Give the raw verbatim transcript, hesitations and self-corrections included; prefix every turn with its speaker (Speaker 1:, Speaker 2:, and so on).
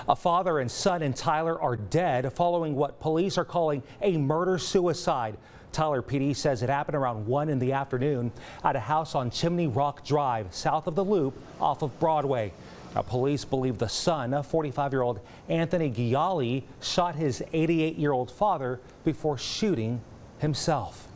Speaker 1: A father and son in Tyler are dead following what police are calling a murder-suicide. Tyler P D says it happened around one in the afternoon at a house on Chimney Rock Drive, south of the Loop off of Broadway. Now, police believe the son, forty-five-year-old Anthony Gialli, shot his eighty-eight-year-old father before shooting himself.